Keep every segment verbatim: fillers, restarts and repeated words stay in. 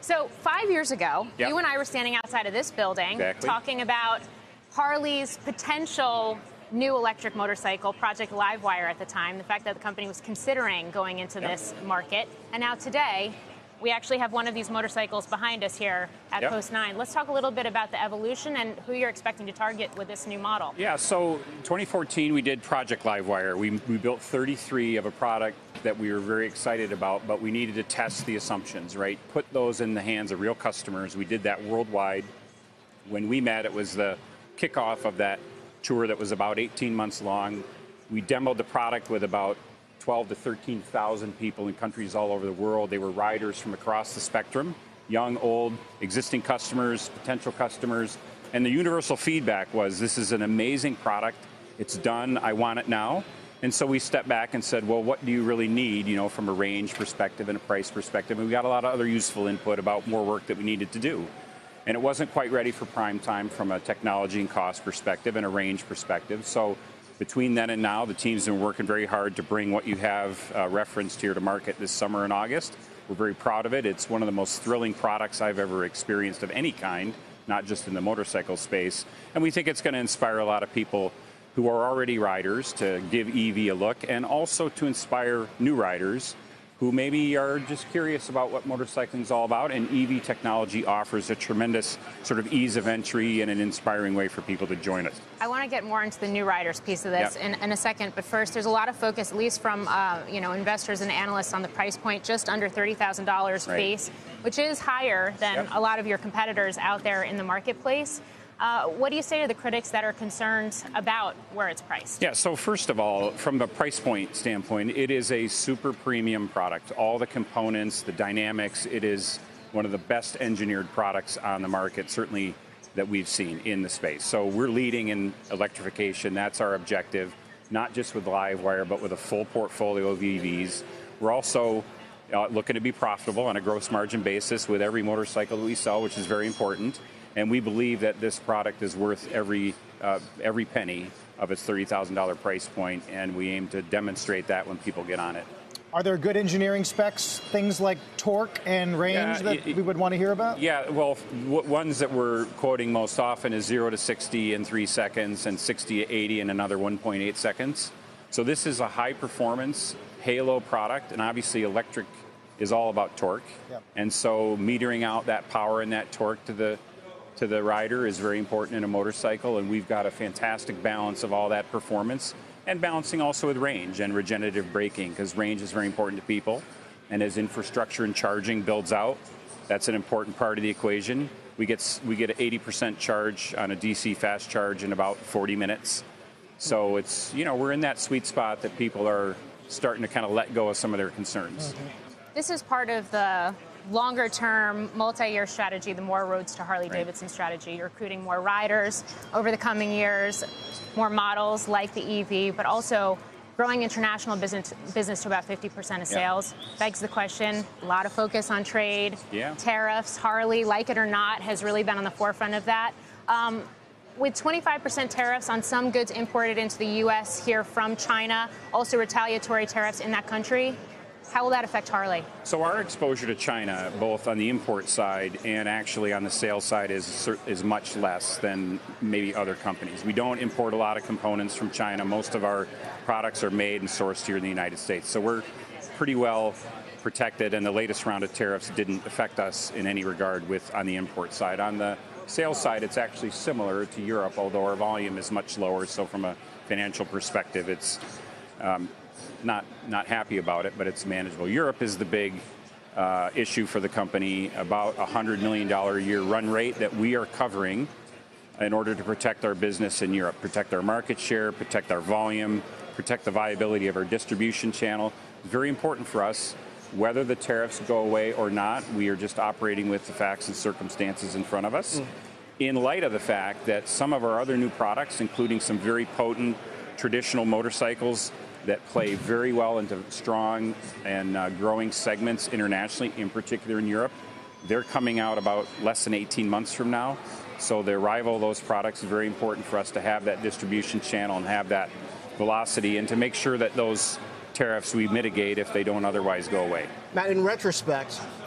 So five years ago, yep. you and I were standing outside of this building exactly. talking about Harley's potential new electric motorcycle, Project Livewire at the time, the fact that the company was considering going into yep. this market. And now today, we actually have one of these motorcycles behind us here at yep. Post nine. Let's talk a little bit about the evolution and who you're expecting to target with this new model. Yeah, so twenty fourteen, we did Project Livewire. We, we built thirty-three of a product that we were very excited about, but we needed to test the assumptions, right? Put those in the hands of real customers. We did that worldwide. When we met, it was the kickoff of that tour that was about eighteen months long. We demoed the product with about twelve to thirteen thousand people in countries all over the world. They were riders from across the spectrum, young, old, existing customers, potential customers. And the universal feedback was, this is an amazing product. It's done. I want it now. And so we stepped back and said, well, what do you really need, you know, from a range perspective and a price perspective? And we got a lot of other useful input about more work that we needed to do. And it wasn't quite ready for prime time from a technology and cost perspective and a range perspective. So between then and now, the team's been working very hard to bring what you have uh, referenced here to market this summer in August. We're very proud of it. It's one of the most thrilling products I've ever experienced of any kind, not just in the motorcycle space. And we think it's going to inspire a lot of people who are already riders to give E V a look, and also to inspire new riders who maybe are just curious about what motorcycling is all about. And E V technology offers a tremendous sort of ease of entry and an inspiring way for people to join us. I want to get more into the new riders piece of this yep. in, in a second, but first, there's a lot of focus, at least from uh, you know investors and analysts, on the price point, just under thirty thousand dollars right. base, which is higher than yep. a lot of your competitors out there in the marketplace. Uh, what do you say to the critics that are concerned about where it's priced? Yeah, so first of all, from the price point standpoint, it is a super premium product. All the components, the dynamics, it is one of the best engineered products on the market, certainly that we've seen in the space. So we're leading in electrification. That's our objective, not just with Livewire, but with a full portfolio of E Vs. We're also uh, looking to be profitable on a gross margin basis with every motorcycle that we sell, which is very important. And we believe that this product is worth every uh, every penny of its thirty thousand dollar price point, and we aim to demonstrate that when people get on it. Are there good engineering specs, things like torque and range yeah, that it, we would want to hear about? Yeah, well, w ones that we're quoting most often is zero to sixty in three seconds and sixty to eighty in another one point eight seconds. So this is a high-performance halo product, and obviously electric is all about torque. Yep. And so metering out that power and that torque to the to the rider is very important in a motorcycle, and we've got a fantastic balance of all that performance, and balancing also with range and regenerative braking, because range is very important to people. And as infrastructure and charging builds out, that's an important part of the equation. We get we get an eighty percent charge on a D C fast charge in about forty minutes. So it's, you know, we're in that sweet spot that people are starting to kind of let go of some of their concerns. Mm-hmm. This is part of the longer-term, multi-year strategy, the More Roads to Harley-Davidson right. strategy. You're recruiting more riders over the coming years, more models like the E V, but also growing international business business to about fifty percent of sales. Yeah. Begs the question, a lot of focus on trade, yeah. tariffs. Harley, like it or not, has really been on the forefront of that. Um, with twenty-five percent tariffs on some goods imported into the U S here from China, also retaliatory tariffs in that country, how will that affect Harley? So our exposure to China, both on the import side and actually on the sales side, is is much less than maybe other companies. We don't import a lot of components from China. Most of our products are made and sourced here in the United States. So we're pretty well protected, and the latest round of tariffs didn't affect us in any regard with on the import side. On the sales side, it's actually similar to Europe, although our volume is much lower. So from a financial perspective, it's um, Not not happy about it, but it's manageable. Europe is the big uh, issue for the company, about a one hundred million dollars a year run rate that we are covering in order to protect our business in Europe, protect our market share, protect our volume, protect the viability of our distribution channel. Very important for us. Whether the tariffs go away or not, we are just operating with the facts and circumstances in front of us. Mm. In light of the fact that some of our other new products, including some very potent traditional motorcycles that play very well into strong and uh, growing segments internationally, in particular in Europe. They're coming out about less than eighteen months from now. So the arrival of those products is very important for us to have that distribution channel and have that velocity, and to make sure that those tariffs we mitigate if they don't otherwise go away. Matt, in retrospect,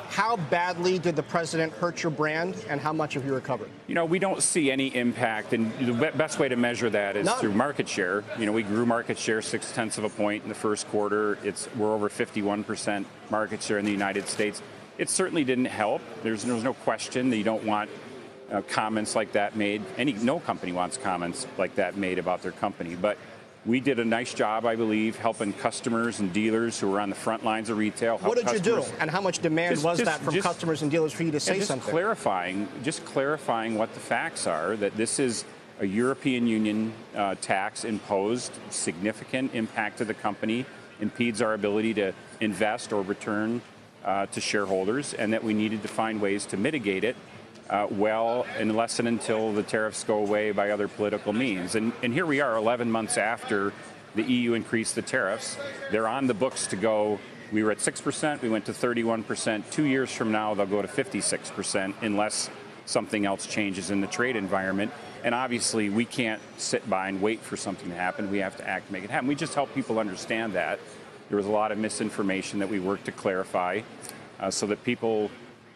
How badly did the president hurt your brand, and how much have you recovered? You know, we don't see any impact, and the best way to measure that is None. through market share. You know, we grew market share six tenths of a point in the first quarter. It's we're over fifty-one percent market share in the United States. It certainly didn't help. There's, there's no question that you don't want uh, comments like that made. Any no company wants comments like that made about their company, but we did a nice job, I believe, helping customers and dealers who were on the front lines of retail. What did you do, and how much demand just, was just, that from just, customers and dealers for you to say just something? Clarifying, just clarifying what the facts are, that this is a European Union uh, tax imposed, significant impact to the company, impedes our ability to invest or return uh, to shareholders, and that we needed to find ways to mitigate it Uh, well, unless and until the tariffs go away by other political means. And, and here we are eleven months after the E U increased the tariffs. They're on the books to go. We were at six percent. We went to thirty-one percent. Two years from now, they'll go to fifty-six percent unless something else changes in the trade environment. And obviously, we can't sit by and wait for something to happen. We have to act to make it happen. We just help people understand that. There was a lot of misinformation that we worked to clarify uh, so that people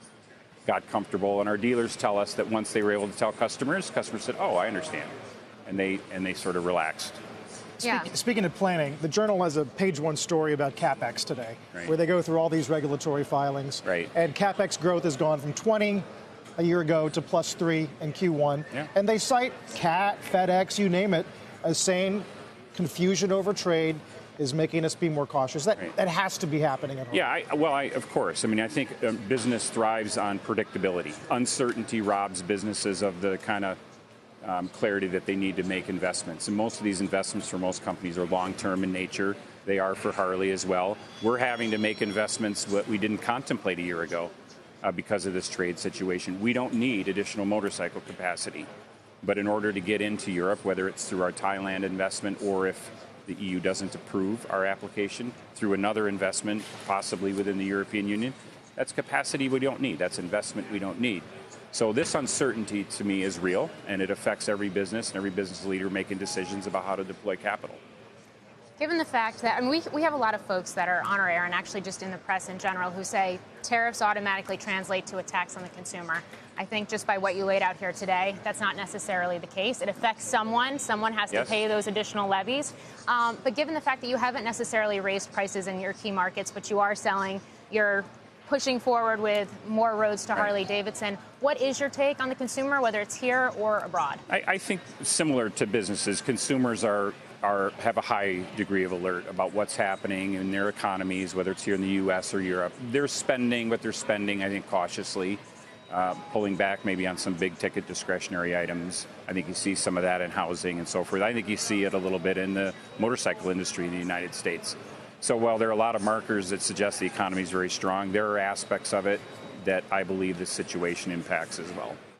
got comfortable, and our dealers tell us that once they were able to tell customers, customers said, "Oh, I understand," and they and they sort of relaxed. Yeah. Speak, speaking of planning, the Journal has a page one story about CapEx today, right, where they go through all these regulatory filings. Right. And CapEx growth has gone from twenty a year ago to plus three in Q one. Yeah. And they cite Cat, FedEx, you name it, as saying confusion over trade is making us be more cautious. That right. that has to be happening at home. Yeah, I, well, I, of course. I mean, I think um, business thrives on predictability. Uncertainty robs businesses of the kind of um, clarity that they need to make investments. And most of these investments for most companies are long-term in nature. They are for Harley as well. We're having to make investments that we didn't contemplate a year ago uh, because of this trade situation. We don't need additional motorcycle capacity. But in order to get into Europe, whether it's through our Thailand investment or if the E U doesn't approve our application through another investment, possibly within the European Union, that's capacity we don't need. That's investment we don't need. So this uncertainty to me is real, and it affects every business and every business leader making decisions about how to deploy capital. Given the fact that, I mean, we, we have a lot of folks that are on our air and actually just in the press in general who say tariffs automatically translate to a tax on the consumer. I think just by what you laid out here today, that's not necessarily the case. It affects someone. Someone has yes. to pay those additional levies. Um, but given the fact that you haven't necessarily raised prices in your key markets, but you are selling, you're pushing forward with more roads to right. Harley-Davidson, what is your take on the consumer, whether it's here or abroad? I, I think similar to businesses, consumers are Are, have a high degree of alert about what's happening in their economies, whether it's here in the U S or Europe. They're spending, but they're spending, I think, cautiously, uh, pulling back maybe on some big ticket discretionary items. I think you see some of that in housing and so forth. I think you see it a little bit in the motorcycle industry in the United States. So while there are a lot of markers that suggest the economy is very strong, there are aspects of it that I believe this situation impacts as well.